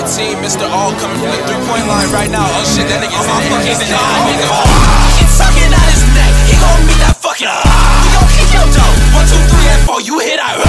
team, Mr. All coming from the three-point line right now. Oh shit, that nigga's in fucking Tucking out his neck, he gon' meet that fucking. We gon' kick your door. 1, 2, 3, and 4, you hit out.